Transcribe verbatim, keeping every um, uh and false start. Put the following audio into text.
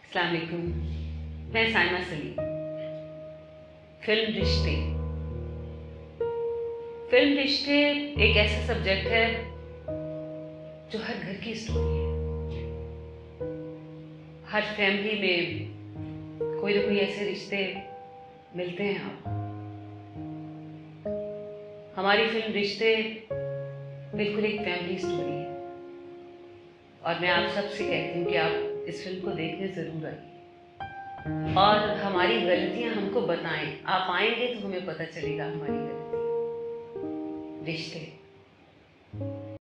अस्सलाम वालेकुम। मैं साइमा सलीम। फिल्म रिश्ते फिल्म रिश्ते एक ऐसा सब्जेक्ट है जो हर घर की स्टोरी है। हर फैमिली में कोई ना कोई ऐसे रिश्ते मिलते हैं आपको। हमारी फिल्म रिश्ते बिल्कुल एक फैमिली स्टोरी है और मैं आप सबसे कहती हूँ कि आप इस फिल्म को देखने ज़रूर आइए और हमारी गलतियाँ हमको बताएं। आप आएंगे तो हमें पता चलेगा हमारी गलतियाँ। रिश्ते।